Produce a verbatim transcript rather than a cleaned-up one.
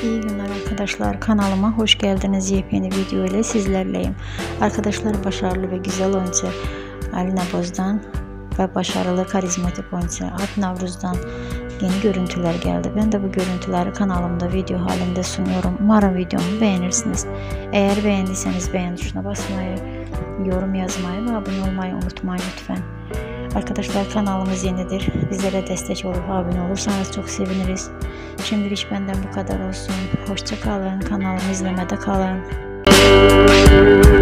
İyi günler arkadaşlar, kanalıma hoş geldiniz. Yepyeni video ile sizlerleyim. Arkadaşlar, başarılı ve güzel oyuncu Alina Boz'dan ve başarılı karizmatik oyuncu Alp Navruz'dan yeni görüntüler geldi. Ben de bu görüntüleri kanalımda video halinde sunuyorum. Umarım videomu beğenirsiniz. Eğer beğendiyseniz beğen tuşuna basmayı, yorum yazmayı ve abone olmayı unutmayın lütfen. Arkadaşlar, kanalımız yenidir. Bizlere destek olup abone olursanız çok seviniriz. Şimdilik benden bu kadar olsun. Hoşça kalın. Kanalımı izlemede kalın.